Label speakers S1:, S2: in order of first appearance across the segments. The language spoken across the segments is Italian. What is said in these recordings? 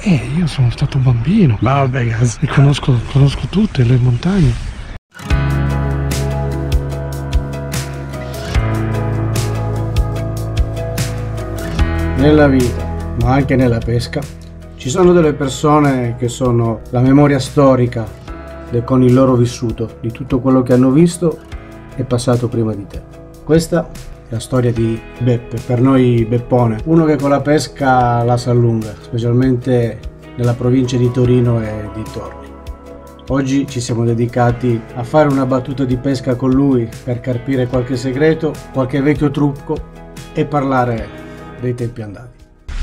S1: Io sono stato bambino. Vabbè, e conosco tutte le montagne.
S2: Nella vita, ma anche nella pesca, ci sono delle persone che sono la memoria storica con il loro vissuto, di tutto quello che hanno visto e passato prima di te. Questa è la storia di Beppe, per noi Beppone, uno che con la pesca la sa lunga, specialmente nella provincia di Torino e dintorni. Oggi ci siamo dedicati a fare una battuta di pesca con lui per carpire qualche segreto, qualche vecchio trucco e parlare dei tempi andati.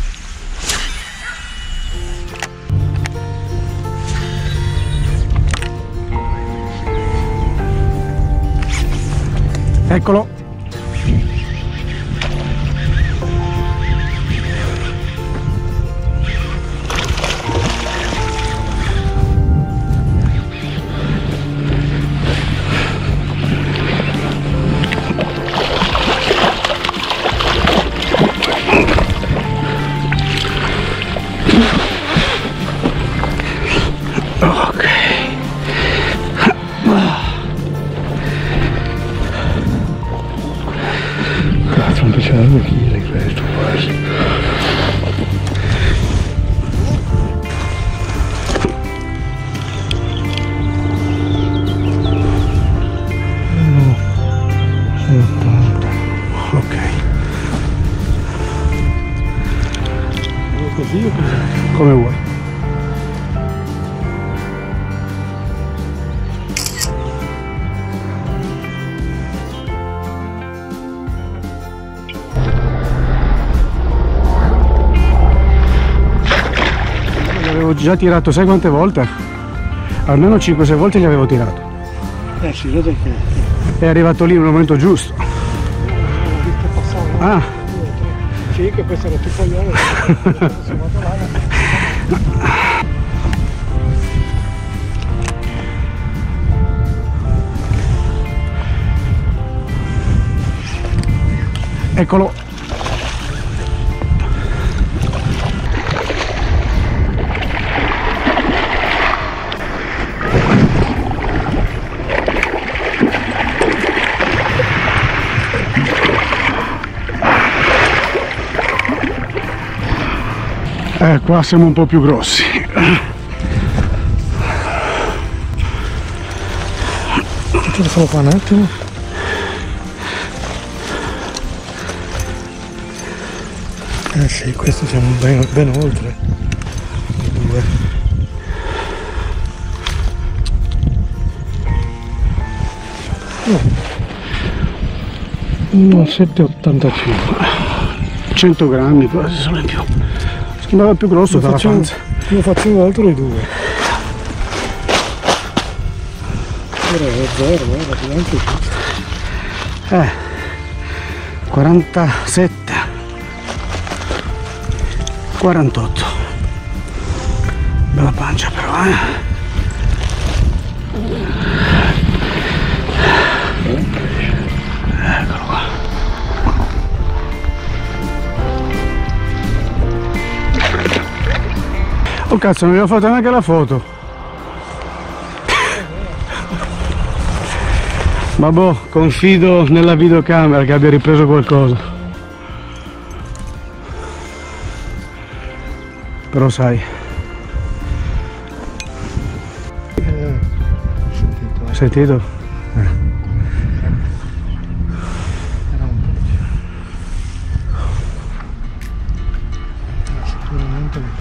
S1: Eccolo. Non piaceva 2 kg questo quasi. No, 80. Ok. Così o così? Come vuoi. Avevo già tirato, sai quante volte? Almeno 5-6 volte gli avevo tirato.
S2: Si vede che
S1: È arrivato lì nel momento giusto.
S2: l'ho visto passare.
S1: Ah,
S2: Sì, che questo era tutto io.
S1: eccolo. Qua siamo un po' più grossi.
S2: Sono qua un attimo. Sì, questo siamo ben oltre.
S1: No, 7,85. 100 grammi quasi sono in più. Sembrava più grosso dalla panza.
S2: Io faccio un altro di 2. Era 0, era anche giusto.
S1: 47. 48. Bella pancia però, Eccolo qua. Oh cazzo, non vi ho fatto neanche la foto. Ma boh, confido nella videocamera che abbia ripreso qualcosa. Però sai. Hai sentito?
S2: Era un po'. Sicuramente no.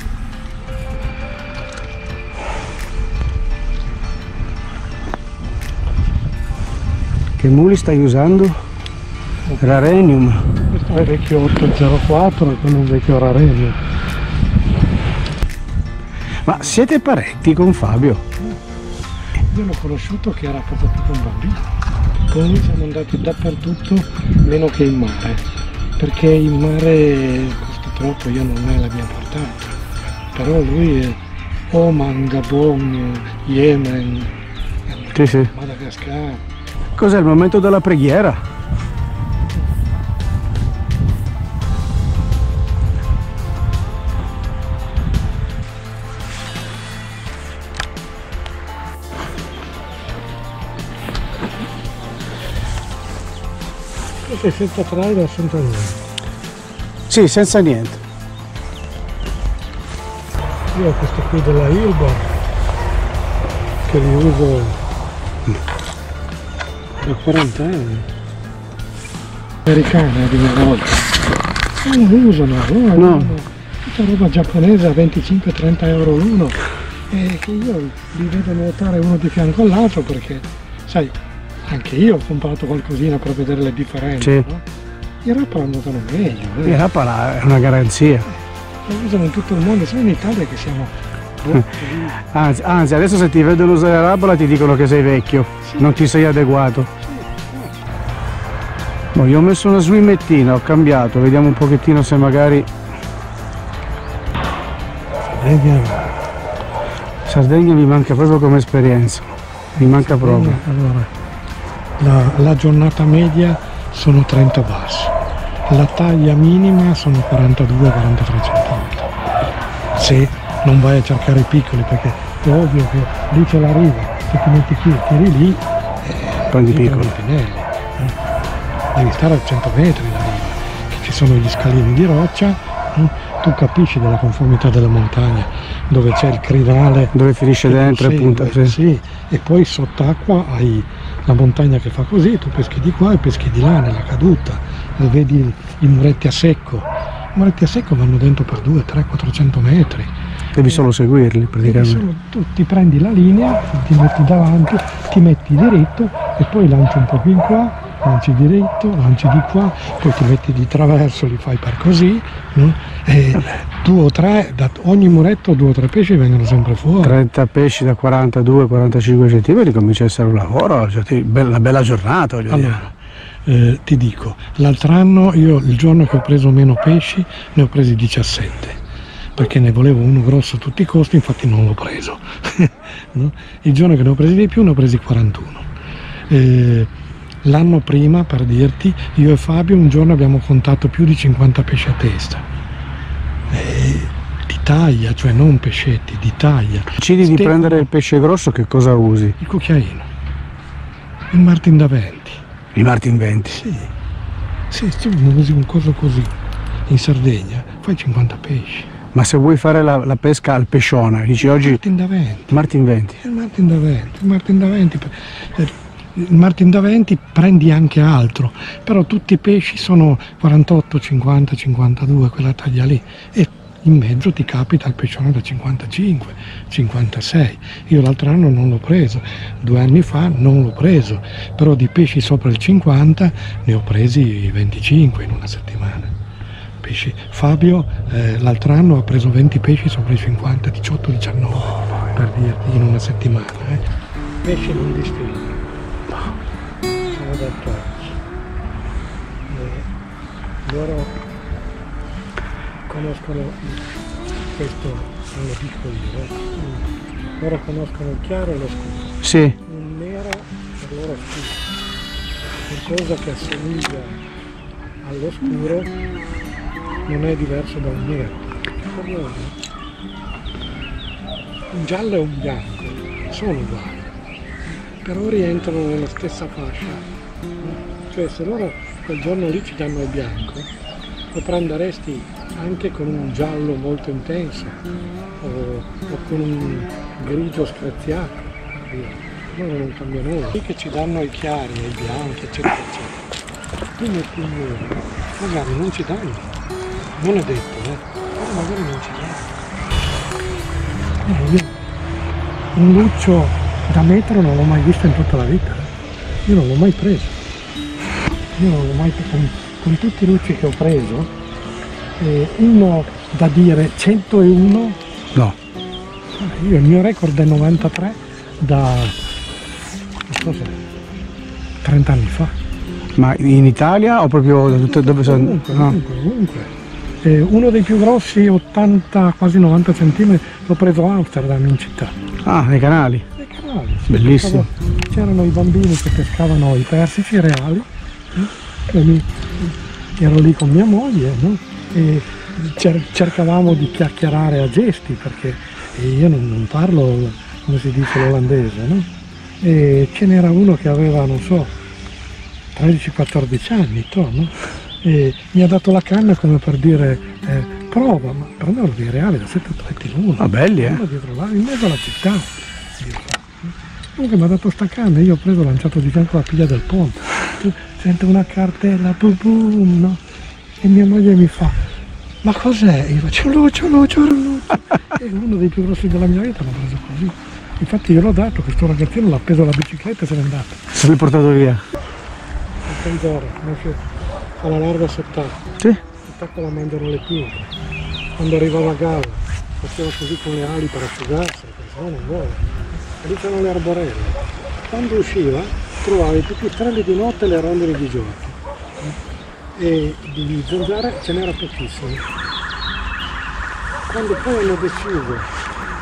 S1: Che muli stai usando? Rarenium.
S2: Questo è vecchio 804 e quello è un vecchio Rarenium.
S1: Ma siete parenti con Fabio?
S2: Io l'ho conosciuto che era proprio tipo un bambino. Con lui siamo andati dappertutto meno che in mare. Perché in mare costa troppo, io non è la mia portata. Però lui è Oman, Gabon, Yemen,
S1: Sì.
S2: Madagascar.
S1: Cos'è il momento della preghiera? Questo è senza trailer, senza niente.
S2: Sì, senza niente.
S1: Io ho questo qui della Ilva che li uso da 40 anni. Americana di una volta. Non lo usano, no. Tutta roba giapponese a 25-30 euro l'uno. E che io li vedo nuotare uno di fianco all'altro perché, sai, anche io ho comprato qualcosina per vedere le differenze.
S2: Sì.
S1: No? I Rapala nuotano meglio.
S2: Il Rapala è una garanzia.
S1: Lo usano in tutto il mondo, solo in Italia che siamo...
S2: Anzi, adesso se ti vedono usare la Rapala ti dicono che sei vecchio,
S1: Sì.
S2: non ti sei adeguato. Boh, io ho messo una swimmettina, ho cambiato, vediamo un pochettino se magari... Sardegna mi manca proprio come esperienza, mi manca proprio.
S1: Allora, la giornata media sono 30 bassi, la taglia minima sono 42-43 cm. Se non vai a cercare i piccoli, perché è ovvio che lì c'è la riva, se ti metti qui e tiri lì,
S2: Prendi piccoli.
S1: i pinelli. Devi stare a 100 metri da riva, che ci sono gli scalini di roccia, tu capisci della conformità della montagna, dove c'è il crinale
S2: Dove finisce dentro e punta.
S1: sì, e poi sott'acqua hai la montagna che fa così, tu peschi di qua e peschi di là nella caduta, dove vedi i muretti a secco. I muretti a secco vanno dentro per 2, 3, 400 metri.
S2: Devi solo seguirli praticamente.
S1: Tu ti prendi la linea, ti metti davanti, ti metti diritto e poi lanci un po' più in qua, lanci diritto, lanci di qua, poi ti metti di traverso, li fai per così, no? E 2 o 3, da ogni muretto 2 o 3 pesci vengono sempre fuori.
S2: 30 pesci da 42-45 cm comincia a essere un lavoro, cioè, una bella giornata, voglio dire.
S1: Allora, ti dico, l'altro anno io il giorno che ho preso meno pesci ne ho presi 17, perché ne volevo uno grosso a tutti i costi, infatti non l'ho preso. No? Il giorno che ne ho presi di più ne ho presi 41. L'anno prima, per dirti, io e Fabio un giorno abbiamo contato più di 50 pesci a testa. Di taglia, cioè non pescetti, di taglia.
S2: Decidi di prendere il pesce grosso, che cosa usi?
S1: Il cucchiaino, il Martin da 20.
S2: Il Martin 20.
S1: Sì, tu usi un coso così, in Sardegna, fai 50 pesci.
S2: Ma se vuoi fare la pesca al pescione, dici oggi...
S1: Martin da 20.
S2: Martin 20.
S1: Il Martin da 20, il Martin da 20. Il Martin da 20 prendi anche altro, però tutti i pesci sono 48, 50, 52, quella taglia lì, e in mezzo ti capita il pescione da 55, 56. Io l'altro anno non l'ho preso, 2 anni fa non l'ho preso, però di pesci sopra il 50 ne ho presi 25 in una settimana. Pesci. Fabio l'altro anno ha preso 20 pesci sopra i 50, 18, 19, per dirti, in una settimana. Pesci non distinti. Sono d'attacco. Loro conoscono questo, non lo dico io, loro conoscono il chiaro e lo scuro.
S2: Sì.
S1: Il nero per loro è scuro. Qualcosa che assomiglia allo scuro non è diverso da un nero. Per loro un giallo e un bianco sono uguali, però rientrano nella stessa fascia. Cioè se loro quel giorno lì ci danno il bianco, lo prenderesti anche con un giallo molto intenso o con un grigio screziato, per dire. Loro non cambia nulla. Lì che ci danno i chiari e i bianchi, eccetera, eccetera. Tu metti il nero, magari non ci danno, non è detto, però magari non ci danno. Io un luccio da metro non l'ho mai visto in tutta la vita, io non l'ho mai preso. Io non l'ho mai con tutti i lucci che ho preso, uno da dire 101,
S2: No.
S1: Io il mio record è 93 da, non so se, 30 anni fa.
S2: Ma in Italia o proprio dove sono?
S1: Ovunque, ovunque. Uno dei più grossi, 80, quasi 90 cm, l'ho preso a Amsterdam in città.
S2: Ah, nei canali.
S1: Nei canali, sì.
S2: Bellissimo.
S1: C'erano i bambini che pescavano i persici reali. Ero lì con mia moglie, no? E cercavamo di chiacchierare a gesti perché io non parlo, come si dice, l'olandese, no? E ce n'era uno che aveva, non so, 13-14 anni, intorno, e mi ha dato la canna come per dire prova, ma prendevano dei reali da 7,30 l'uno.
S2: Ah, belli,
S1: uno dietro l'altro, in mezzo alla città. Comunque mi ha dato sta canna, io ho preso, ho lanciato di fianco la piglia del ponte, sento una cartella, boom, boom, no? E mia moglie mi fa, ma cos'è? Io faccio luce, e uno dei più grossi della mia vita l'ho preso così. Infatti io l'ho dato, questo ragazzino l'ha preso alla bicicletta e se n'è andato.
S2: Se l'hai portato via?
S1: Il canzoro, fa la larga sott'acqua.
S2: Sì.
S1: Sott'acqua la mangiano le pinche. Quando arrivava a galla faceva così con le ali per asciugarsi, perché sennò non vuole. E lì c'erano le arborelle. Quando usciva trovavi tutti i trelli di notte e le rondini di giorno. E di zanzare ce n'era pochissimo. Quando poi hanno deciso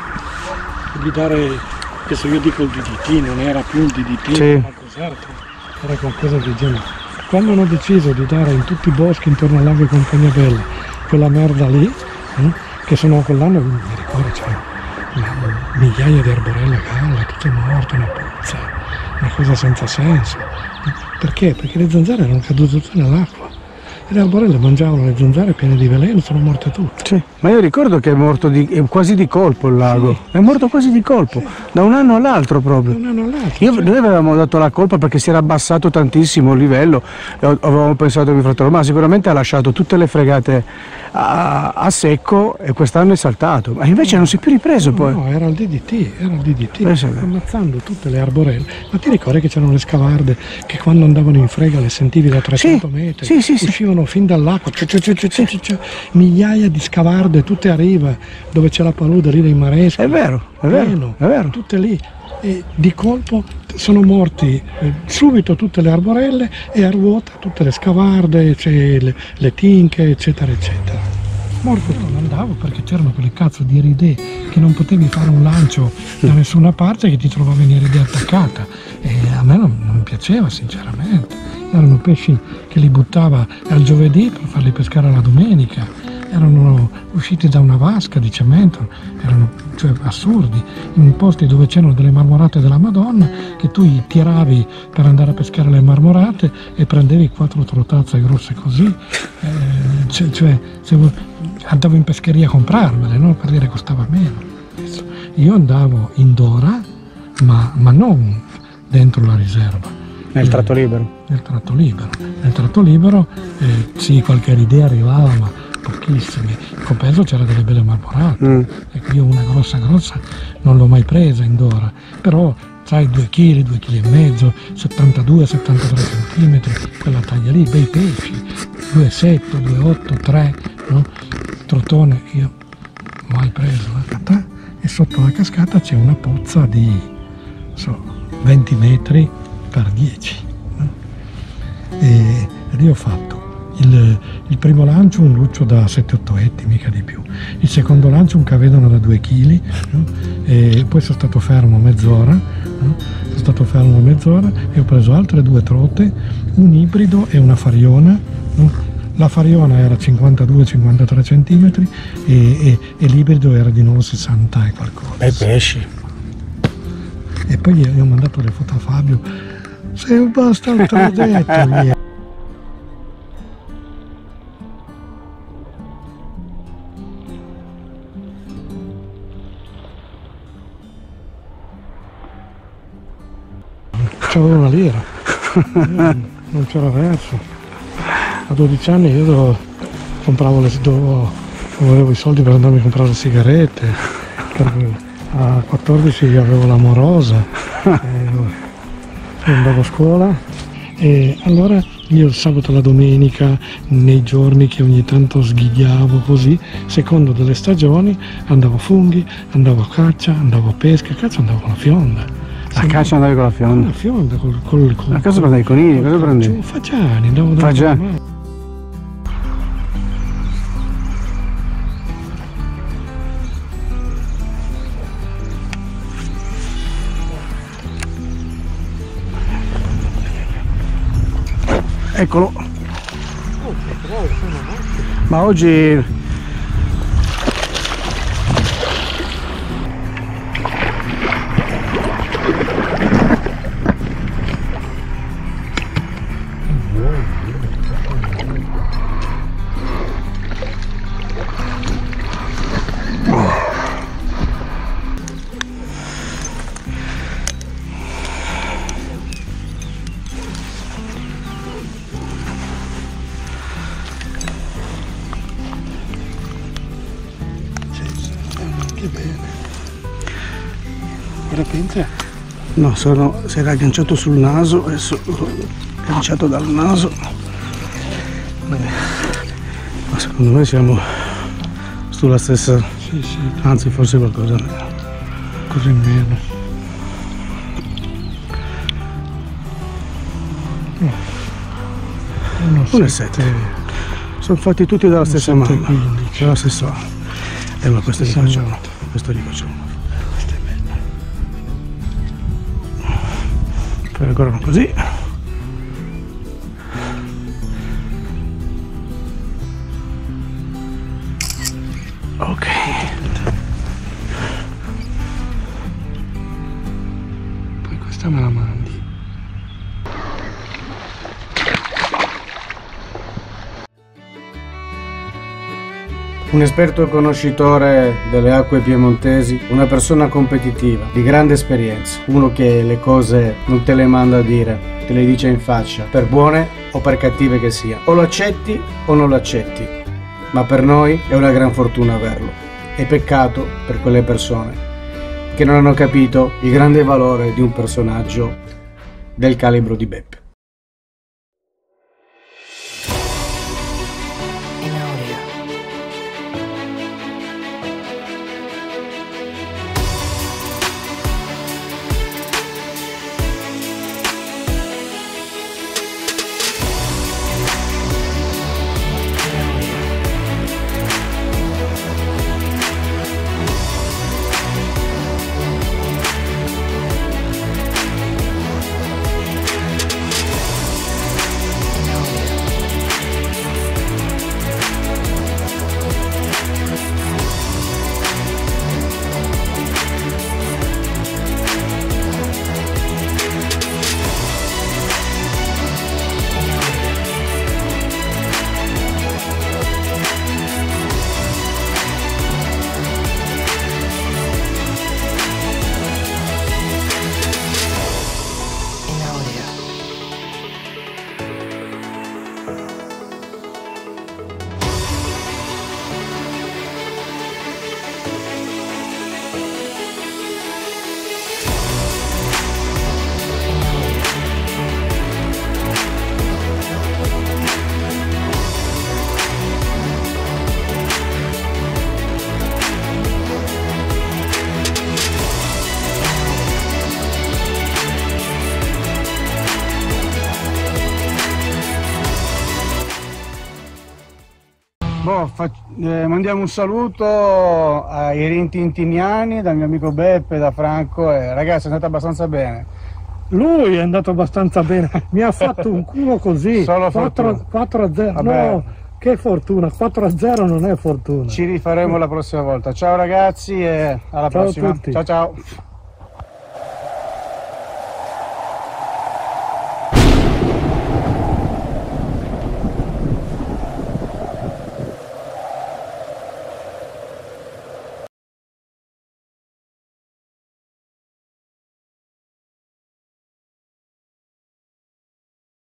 S1: di dare, adesso io dico il DDT, non era più il DDT,
S2: sì,
S1: ma cos'altro, era qualcosa del genere. Quando hanno deciso di dare in tutti i boschi intorno al lago di Compagnia Bella quella merda lì, che sono quell'anno, mi ricordo, c'erano migliaia di arborelle a galla, tutte morte, una puzza, una cosa senza senso. Perché? Perché le zanzare erano cadute tutte nell'acqua. E le arborelle mangiavano le zanzare piene di veleno, sono morte tutte.
S2: Sì, ma io ricordo che è morto quasi di colpo il lago. Sì. È morto quasi di colpo, sì, da un anno all'altro proprio.
S1: Da un anno all'altro.
S2: Noi avevamo dato la colpa perché si era abbassato tantissimo il livello e avevamo pensato mio fratello, ma sicuramente ha lasciato tutte le fregate a secco e quest'anno è saltato. Ma invece non si è più ripreso poi.
S1: No, era il DDT, ammazzando tutte le arborelle. Ma ti ricordi che c'erano le scavarde che quando andavano in frega le sentivi da 300 metri?
S2: Sì,
S1: uscivano fin dall'acqua, migliaia di scavarde, tutte a riva, dove c'è la palude lì dei mareschi.
S2: È vero,
S1: tutte lì. E di colpo sono morti subito tutte le arborelle e a ruota tutte le scavarde, le tinche, eccetera, eccetera. Morto non andavo perché c'erano quelle cazzo di eridee che non potevi fare un lancio da nessuna parte, che ti trovavi in eridea attaccata, e a me non mi piaceva sinceramente. Erano pesci che li buttava al giovedì per farli pescare la domenica, erano usciti da una vasca di cemento, erano assurdi, in posti dove c'erano delle marmorate della Madonna che tu tiravi per andare a pescare le marmorate e prendevi 4 trotazze grosse così, andavo in pescheria a comprarmele, no? Per dire costava meno. Io andavo in Dora, ma non dentro la riserva.
S2: Nel tratto libero?
S1: Nel tratto libero sì, qualche idea arrivava, ma pochissimi. In compenso c'era delle belle marmorate. Ecco, io una grossa non l'ho mai presa in Dora, però sai, 2 kg, 2,5 kg, 72-73 cm, quella taglia lì, bei pesci, 2,7, 2,8, 3, no? Trottone, io mai preso. E sotto la cascata c'è una pozza di 20 metri per 10, no? E lì ho fatto il primo lancio un luccio da 7-8 etti, mica di più, il secondo lancio un cavedano da 2 kg, no? E poi sono stato fermo mezz'ora, no? E ho preso altre 2 trote, un ibrido e una fariona, no? La fariona era 52-53 cm e l'ibrido era di nuovo 60 e qualcosa.
S2: Bei pesci.
S1: E poi gli ho mandato le foto a Fabio. Sei un bastardo detto lì. C'avevo una lira, non c'era verso. A 12 anni io compravo non avevo i soldi per andarmi a comprare le sigarette, a 14 avevo l'amorosa, andavo a scuola e allora io il sabato e la domenica, nei giorni che ogni tanto sghigliavo così, secondo delle stagioni, andavo a funghi, andavo a caccia, andavo a pesca, andavo con la fionda.
S2: A caccia andavi con la fionda?
S1: La fionda,
S2: a cosa prendevi i conigli? Cosa prendevi?
S1: Fagiani, andavo da
S2: Fagiani. Eccolo. Ma oggi
S1: Le pinze?
S2: No, si era agganciato sul naso, adesso l'ho agganciato dal naso. Ma secondo me siamo sulla stessa,
S1: Sì, sì,
S2: anzi forse qualcosa meno.
S1: così meno. No.
S2: 1,7. Sono fatti tutti dalla stessa mamma, dalla stessa. Ma questo li facciamo, questo li facciamo.
S1: Questa è bella.
S2: Poi ancora così. Ok.
S1: Poi questa me la mandi.
S2: Un esperto conoscitore delle acque piemontesi, una persona competitiva, di grande esperienza, uno che le cose non te le manda a dire, te le dice in faccia, per buone o per cattive che sia. O lo accetti o non lo accetti, ma per noi è una gran fortuna averlo. È peccato per quelle persone che non hanno capito il grande valore di un personaggio del calibro di Beppe. Mandiamo un saluto ai rintintiniani dal mio amico Beppe, da Franco, e ragazzi è andata abbastanza bene.
S1: Lui è andato abbastanza bene, mi ha fatto un culo così.
S2: Solo
S1: 4-0.
S2: Vabbè.
S1: No, che fortuna, 4-0 non è fortuna.
S2: Ci rifaremo la prossima volta. Ciao ragazzi e alla
S1: Ciao a
S2: prossima.
S1: tutti.
S2: Ciao ciao.